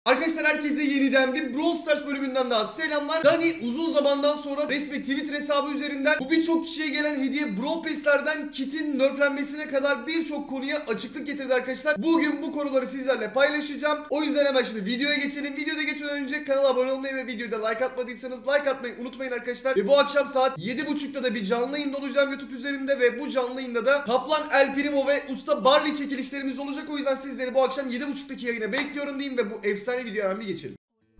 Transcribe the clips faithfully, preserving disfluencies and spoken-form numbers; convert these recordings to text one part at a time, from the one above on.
Arkadaşlar herkese yeniden bir Brawl Stars bölümünden daha selamlar. Dani uzun zamandan sonra resmi Twitter hesabı üzerinden bu birçok kişiye gelen hediye Brawl Pass'lerden kitin nerflenmesine kadar birçok konuya açıklık getirdi arkadaşlar. Bugün bu konuları sizlerle paylaşacağım. O yüzden hemen şimdi videoya geçelim. Videoda geçmeden önce kanala abone olmayı ve videoda like atmadıysanız like atmayı unutmayın arkadaşlar. Ve bu akşam saat yedi buçukta da bir canlı yayında olacağım YouTube üzerinde ve bu canlı yayında da Kaplan, El Primo ve Usta Barley çekilişlerimiz olacak. O yüzden sizleri bu akşam yedi buçuktaki yayına bekliyorum diyeyim ve bu efsane videoya hemen bir geçelim.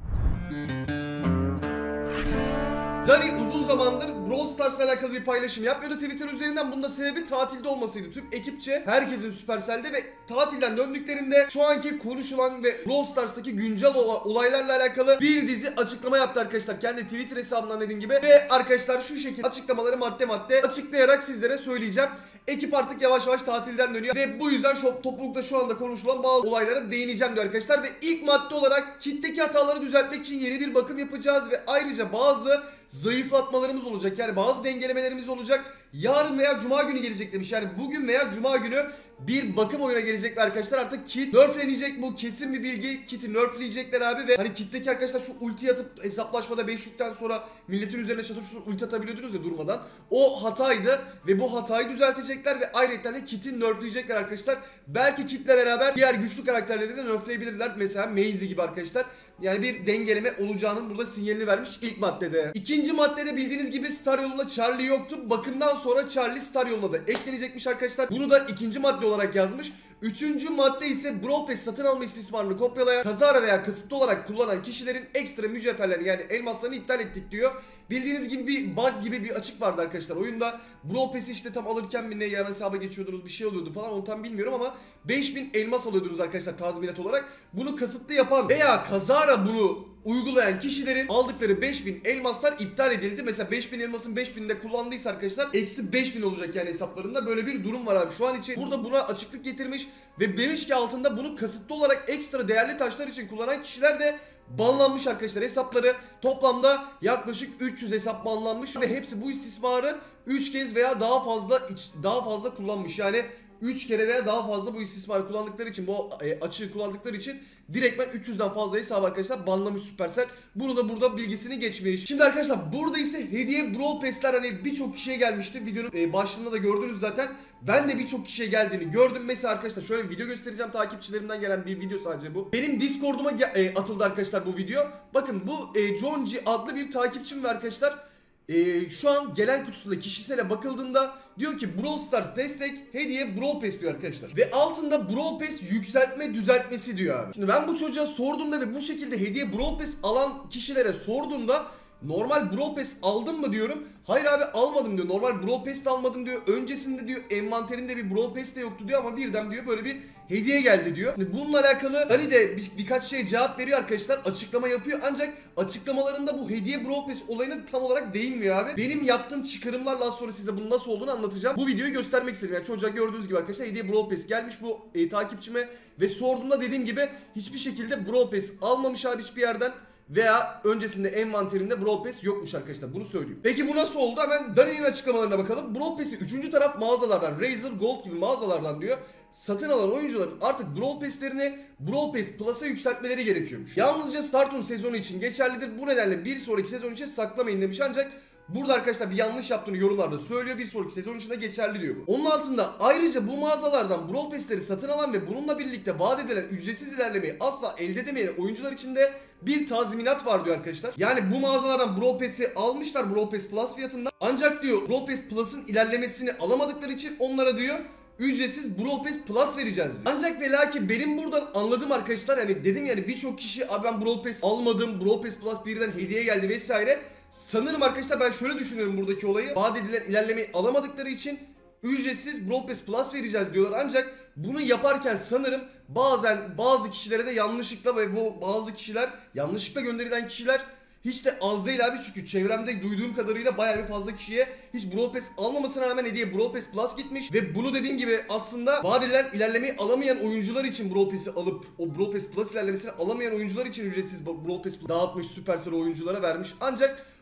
Dani uzun zamandır Brawl Stars'la alakalı bir paylaşım yapmıyordu Twitter üzerinden. Bunun da sebebi tatilde olmasıydı. Tüm ekipçe herkesin Supercell'de ve tatilden döndüklerinde şu anki konuşulan ve Brawl Stars'taki güncel olaylarla alakalı bir dizi açıklama yaptı arkadaşlar. Kendi Twitter hesabından dediğim gibi. Ve arkadaşlar şu şekilde açıklamaları madde madde açıklayarak sizlere söyleyeceğim. Ekip artık yavaş yavaş tatilden dönüyor ve bu yüzden şu toplulukta şu anda konuşulan bazı olaylara değineceğim diyor arkadaşlar. Ve ilk madde olarak kitleki hataları düzeltmek için yeni bir bakım yapacağız ve ayrıca bazı zayıflatmalarımız olacak. Yani bazı dengelemelerimiz olacak. Yarın veya cuma günü gelecek demiş. Yani bugün veya cuma günü bir bakım oyuna gelecekler arkadaşlar. Artık kit nerflenecek, bu kesin bir bilgi. Kit'i nerfleyecekler abi ve hani kitteki arkadaşlar şu ulti atıp hesaplaşmada beş yükten sonra milletin üzerine çatışıp ulti atabiliyordunuz ya durmadan. O hataydı ve bu hatayı düzeltecekler ve ayrıca de kit'i nerfleyecekler arkadaşlar. Belki kitle beraber diğer güçlü karakterleri de nerfleyebilirler. Mesela Maze gibi arkadaşlar. Yani bir dengeleme olacağının burada sinyalini vermiş ilk maddede. İkinci maddede bildiğiniz gibi Star yolunda Charlie yoktu. Bakımdan sonra Charlie Star yoluna da eklenecekmiş arkadaşlar. Bunu da ikinci madde olarak yazmış. Üçüncü madde ise Brawl Pass satın alma istismarını kopyalayan, kazara veya kasıtlı olarak kullanan kişilerin ekstra mücevherlerini yani elmaslarını iptal ettik diyor. Bildiğiniz gibi bir bug gibi bir açık vardı arkadaşlar oyunda. Brawl Pass'i işte tam alırken mi ne yan hesaba geçiyordunuz, bir şey oluyordu falan, onu tam bilmiyorum ama beş bin elmas alıyordunuz arkadaşlar tazminat olarak. Bunu kasıtlı yapan veya kazara bunu uygulayan kişilerin aldıkları beş bin elmaslar iptal edildi. Mesela beş bin elmasın beş bininde kullandıysa arkadaşlar eksi beş bin olacak yani hesaplarında. Böyle bir durum var abi şu an için. Burada buna açıklık getirmiş ve beş K altında bunu kasıtlı olarak ekstra değerli taşlar için kullanan kişiler de banlanmış arkadaşlar. Hesapları toplamda yaklaşık üç yüz hesap banlanmış ve hepsi bu istismarı üç kez veya daha fazla daha fazla kullanmış. Yani üç kere veya daha fazla bu istismarı kullandıkları için, bu açığı kullandıkları için direktmen üç yüzden fazla hesap arkadaşlar banlamış Supercell. Bunu da burada bilgisini geçmiş. Şimdi arkadaşlar burada ise hediye Brawl Pass'ler hani birçok kişiye gelmişti. Videonun başlığında da gördünüz zaten. Ben de birçok kişiye geldiğini gördüm. Mesela arkadaşlar şöyle bir video göstereceğim. Takipçilerimden gelen bir video sadece bu. Benim Discord'uma e, atıldı arkadaşlar bu video. Bakın bu e, John G adlı bir takipçim ve arkadaşlar Ee, şu an gelen kutusunda kişisele bakıldığında diyor ki Brawl Stars destek hediye Brawl Pass diyor arkadaşlar. Ve altında Brawl Pass yükseltme düzeltmesi diyor abi. Şimdi ben bu çocuğa sorduğumda ve bu şekilde hediye Brawl Pass alan kişilere sorduğumda normal Brawl Pass aldın mı diyorum. Hayır abi almadım diyor. Normal Brawl Pass de almadım diyor. Öncesinde diyor envanterinde bir Brawl Pass de yoktu diyor ama birden diyor böyle bir hediye geldi diyor. Şimdi bununla alakalı hani de bir, birkaç şeye cevap veriyor arkadaşlar. Açıklama yapıyor ancak açıklamalarında bu hediye Brawl Pass olayına tam olarak değinmiyor abi. Benim yaptığım çıkarımlarla az sonra size bunun nasıl olduğunu anlatacağım. Bu videoyu göstermek istedim. Yani çocuğa gördüğünüz gibi arkadaşlar hediye Brawl Pass gelmiş bu e, takipçime ve sorduğumda dediğim gibi hiçbir şekilde Brawl Pass almamış abi hiçbir yerden. Veya öncesinde envanterinde Brawl Pass yokmuş arkadaşlar, bunu söylüyor. Peki bu nasıl oldu? Hemen Dani'nin açıklamalarına bakalım. Brawl Pass'i üçüncü taraf mağazalardan, Razer, Gold gibi mağazalardan diyor, satın alan oyuncuların artık Brawl Pass'lerini Brawl Pass Plus'a yükseltmeleri gerekiyormuş. Yalnızca Startun sezonu için geçerlidir. Bu nedenle bir sonraki sezon için saklamayın demiş ancak burada arkadaşlar bir yanlış yaptığını yorumlarda söylüyor. Bir sonraki sezon içinde geçerli diyor bu. Onun altında ayrıca bu mağazalardan Brawl Pass'leri satın alan ve bununla birlikte vaat edilen ücretsiz ilerlemeyi asla elde edemeyen oyuncular için de bir tazminat var diyor arkadaşlar. Yani bu mağazalardan Brawl Pass'i almışlar Brawl Pass Plus fiyatından. Ancak diyor Brawl Pass Plus'ın ilerlemesini alamadıkları için onlara diyor ücretsiz Brawl Pass Plus vereceğiz diyor. Ancak ve lakin benim buradan anladığım arkadaşlar, hani dedim yani birçok kişi abi ben Brawl Pass almadım, Brawl Pass Plus birden hediye geldi vesaire. Sanırım arkadaşlar ben şöyle düşünüyorum buradaki olayı. Vaat edilen ilerlemeyi alamadıkları için ücretsiz Brawl Pass Plus vereceğiz diyorlar. Ancak bunu yaparken sanırım bazen bazı kişilere de yanlışlıkla ve bu bazı kişiler yanlışlıkla gönderilen kişiler hiç de az değil abi, çünkü çevremde duyduğum kadarıyla bayağı bir fazla kişiye hiç Brawl Pass almamasına rağmen hediye Brawl Pass Plus gitmiş ve bunu dediğim gibi aslında vaat edilen ilerlemeyi alamayan oyuncular için Brawl Pass'i alıp o Brawl Pass Plus ilerlemesini alamayan oyuncular için ücretsiz Brawl Pass dağıtmış, Supercell oyunculara vermiş. Ancak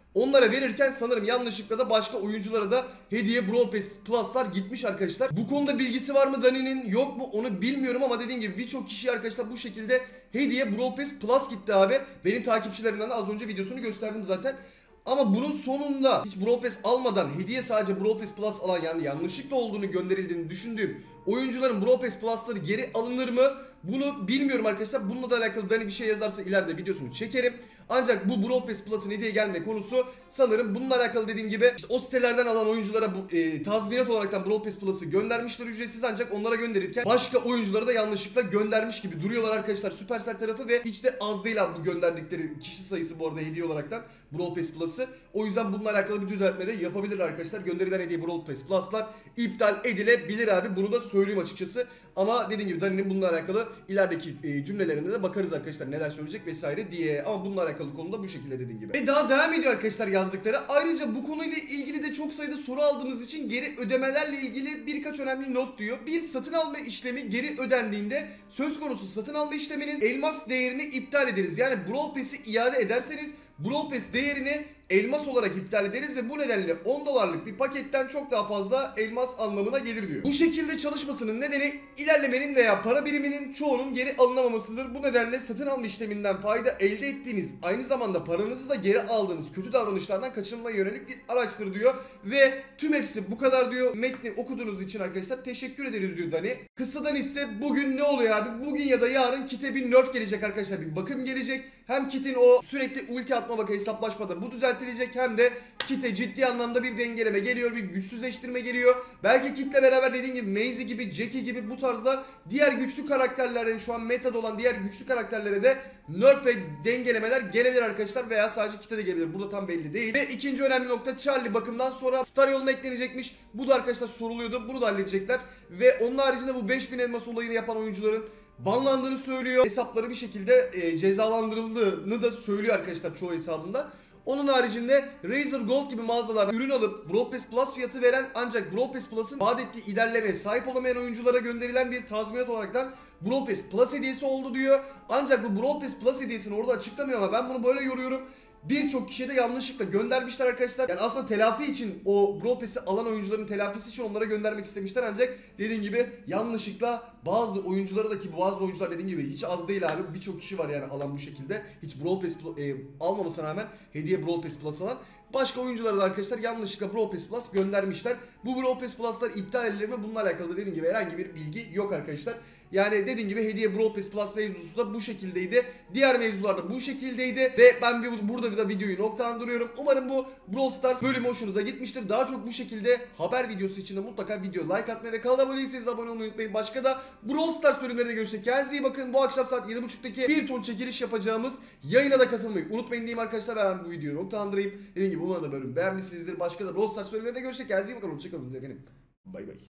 Onlara verirken sanırım yanlışlıkla da başka oyunculara da hediye Brawl Pass Plus'lar gitmiş arkadaşlar. Bu konuda bilgisi var mı Dani'nin, yok mu onu bilmiyorum ama dediğim gibi birçok kişi arkadaşlar bu şekilde hediye Brawl Pass Plus gitti abi. Benim takipçilerimden de az önce videosunu gösterdim zaten. Ama bunun sonunda hiç Brawl Pass almadan hediye sadece Brawl Pass Plus alan, yani yanlışlıkla olduğunu gönderildiğini düşündüğüm oyuncuların Brawl Pass Plus'ları geri alınır mı? Bunu bilmiyorum arkadaşlar. Bununla da alakalı Dani bir şey yazarsa ileride videosunu çekerim. Ancak bu Brawl Pass Plus'ın hediye gelme konusu sanırım bununla alakalı, dediğim gibi işte o sitelerden alan oyunculara bu e, tazminat olaraktan Brawl Pass Plus'ı göndermişler ücretsiz, ancak onlara gönderirken başka oyunculara da yanlışlıkla göndermiş gibi duruyorlar arkadaşlar Supercell tarafı ve hiç de az değil abi bu gönderdikleri kişi sayısı bu arada hediye olaraktan Brawl Pass Plus'ı. O yüzden bununla alakalı bir düzeltme de yapabilir arkadaşlar. Gönderilen hediye Brawl Pass Plus'lar iptal edilebilir abi. Bunu da söyleyeyim açıkçası. Ama dediğim gibi Dani'nin bununla alakalı ilerideki e, cümlelerinde de bakarız arkadaşlar neler söyleyecek vesaire diye. Ama bununla alakalı konuda bu şekilde dediğim gibi. Ve daha devam ediyor arkadaşlar yazdıkları. Ayrıca bu konuyla ilgili de çok sayıda soru aldığımız için geri ödemelerle ilgili birkaç önemli not diyor. Bir, satın alma işlemi geri ödendiğinde söz konusu satın alma işleminin elmas değerini iptal ederiz. Yani Brawl Pass'i iade ederseniz Brawl Pass değerini elmas olarak iptal ederiz ve bu nedenle on dolarlık bir paketten çok daha fazla elmas anlamına gelir diyor. Bu şekilde çalışmasının nedeni ilerlemenin veya para biriminin çoğunun geri alınamamasıdır. Bu nedenle satın alma işleminden fayda elde ettiğiniz, aynı zamanda paranızı da geri aldığınız kötü davranışlardan kaçınmaya yönelik bir araçtır diyor. Ve tüm hepsi bu kadar diyor. Metni okuduğunuz için arkadaşlar teşekkür ederiz diyor Dani. Kısadan ise bugün ne oluyor abi? Bugün ya da yarın kite bir nerf gelecek arkadaşlar. Bir bakım gelecek. Hem kitin o sürekli ulti atma bak hesaplaşmada bu düzeltilecek, hem de kite ciddi anlamda bir dengeleme geliyor, bir güçsüzleştirme geliyor. Belki kitle beraber dediğim gibi Maze gibi, Jackie gibi bu tarzda diğer güçlü karakterlere, şu an metada olan diğer güçlü karakterlere de nerf ve dengelemeler gelebilir arkadaşlar, veya sadece kite de gelebilir. Burada tam belli değil. Ve ikinci önemli nokta, Charlie bakımdan sonra Star yoluna eklenecekmiş. Bu da arkadaşlar soruluyordu. Bunu da halledecekler. Ve onun haricinde bu beş bin elmas olayını yapan oyuncuların banlandığını söylüyor. Hesapları bir şekilde e, cezalandırıldığını da söylüyor arkadaşlar çoğu hesabında. Onun haricinde Razer Gold gibi mağazalarda ürün alıp Brawl Pass Plus fiyatı veren ancak Brawl Pass Plus'ın vaat ettiği ilerlemeye sahip olamayan oyunculara gönderilen bir tazminat olaraktan Brawl Pass Plus hediyesi oldu diyor. Ancak bu Brawl Pass Plus hediyesini orada açıklamıyor ama ben bunu böyle yoruyorum. Birçok kişiye de yanlışlıkla göndermişler arkadaşlar. Yani aslında telafi için, o Brawl Pass'i alan oyuncuların telafisi için onlara göndermek istemişler, ancak dediğim gibi yanlışlıkla bazı oyunculara da, ki bazı oyuncular dediğim gibi hiç az değil abi, birçok kişi var yani alan bu şekilde hiç Brawl Pass e, almamasına rağmen hediye Brawl Pass Plus alan başka oyunculara da arkadaşlar yanlışlıkla Brawl Pass Plus göndermişler. Bu Brawl Pass Plus'lar iptal edilir mi? Bununla alakalı da dediğim gibi herhangi bir bilgi yok arkadaşlar. Yani dediğim gibi hediye Brawl Pass Plus mevzusu da bu şekildeydi. Diğer mevzular da bu şekildeydi. Ve ben bir, burada bir de videoyu noktalandırıyorum. Umarım bu Brawl Stars bölümü hoşunuza gitmiştir. Daha çok bu şekilde haber videosu için de mutlaka video like atmayı ve kanala abone değilseniz abone olmayı unutmayın. Başka da Brawl Stars bölümlerinde görüşecek. Kendinize iyi bakın. Bu akşam saat yedi buçuktaki bir ton çekiliş yapacağımız yayına da katılmayı unutmayın diyeyim arkadaşlar. Ben bu videoyu noktalandırayım. Dediğim gibi umarım da bölüm beğenmişsinizdir. Başka da Brawl Stars bölümlerinde görüşecek. Kendinize iyi bakın. Hoşçakalın efendim. Bay bay.